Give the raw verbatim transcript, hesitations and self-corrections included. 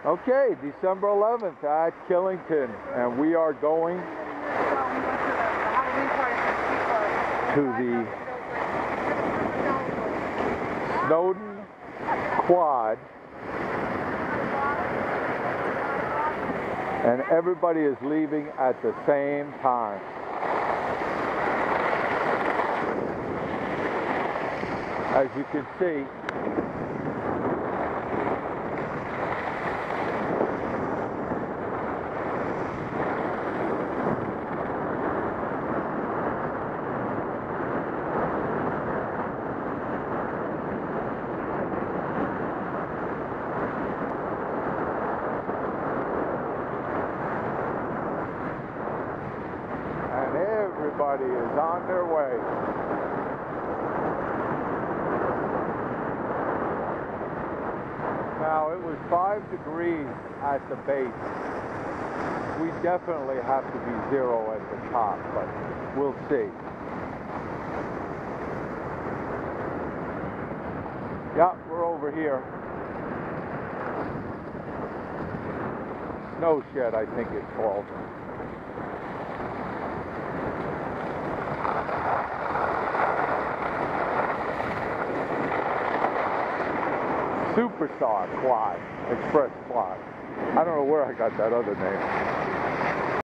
Okay, December eleventh at Killington, and we are going to the Snowden Quad, and everybody is leaving at the same time. As you can see, and everybody is on their way. Now, it was five degrees at the base. We definitely have to be zero at the top, but we'll see. Yeah, we're over here. Snow shed, I think it's called. Superstar Quad, Express Quad. I don't know where I got that other name.